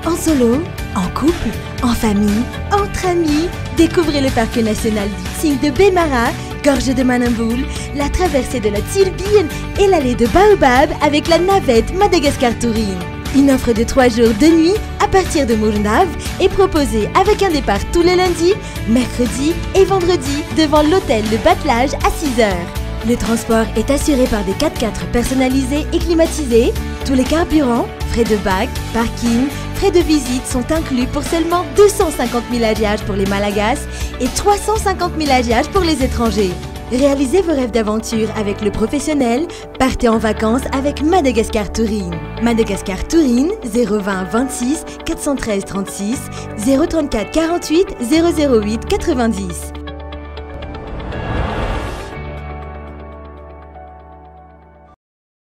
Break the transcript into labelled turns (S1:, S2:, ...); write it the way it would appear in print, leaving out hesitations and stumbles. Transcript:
S1: En solo, en couple, en famille, entre amis, découvrez le parc national du Tigre de Bémara, Gorge de Manamboul, la traversée de la Turbine et l'allée de Baobab avec la navette Madagascar Touring. Une offre de 3 jours de nuit à partir de Mournave est proposée avec un départ tous les lundis, mercredis et vendredis devant l'hôtel Le Batelage à 6h. Le transport est assuré par des 4x4 personnalisés et climatisés. Tous les carburants, frais de bac, parking, frais de visite sont inclus pour seulement 250 000 AGH pour les Malagasy et 350 000 AGH pour les étrangers. Réalisez vos rêves d'aventure avec le professionnel, partez en vacances avec Madagascar Touring. Madagascar Touring 020 26 413 36 034 48 008 90.